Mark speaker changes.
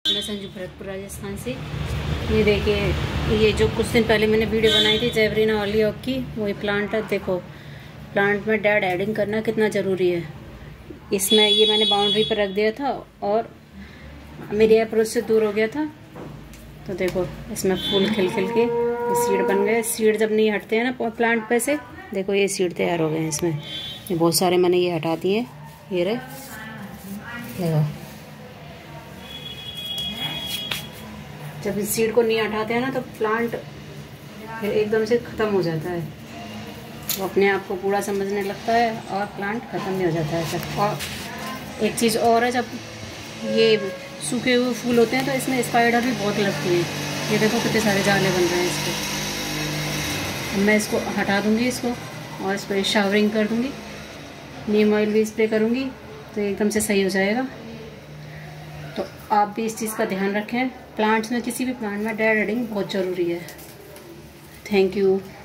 Speaker 1: मैं संजू भरतपुर राजस्थान से। ये देखिए, ये जो कुछ दिन पहले मैंने वीडियो बनाई थी जेवरीना ऑलियॉक की, वही प्लांट है। देखो प्लांट में डेड एडिंग करना कितना ज़रूरी है। इसमें ये मैंने बाउंड्री पर रख दिया था और मेरी अप्रोच से दूर हो गया था। तो देखो इसमें फूल खिल खिल के सीड बन गए। सीड जब नहीं हटते हैं ना प्लांट पे से, देखो ये सीड तैयार हो गए हैं इसमें। ये बहुत सारे मैंने ये हटा दिए, ये रहे देखो। जब इस सीड को नहीं हटाते हैं ना तो प्लांट फिर एकदम से ख़त्म हो जाता है, वो अपने आप को पूरा समझने लगता है और प्लांट ख़त्म नहीं हो जाता है सब। और एक चीज़ और है, जब ये सूखे हुए फूल होते हैं तो इसमें स्पाइडर भी बहुत लगती है। ये देखो कितने सारे जाले बन रहे हैं इसके। मैं इसको हटा दूँगी इसको, और इस पर शावरिंग कर दूँगी, नीम ऑयल भी स्प्रे करूँगी तो एकदम से सही हो जाएगा। तो आप भी इस चीज़ का ध्यान रखें। प्लांट्स में, किसी भी प्लांट में डेड एडिंग बहुत ज़रूरी है। Thank you.